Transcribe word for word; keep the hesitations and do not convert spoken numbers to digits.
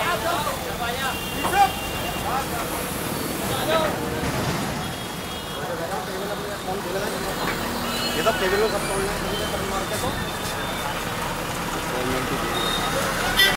ये सब टेबल में सब तोड़ना है मार के तो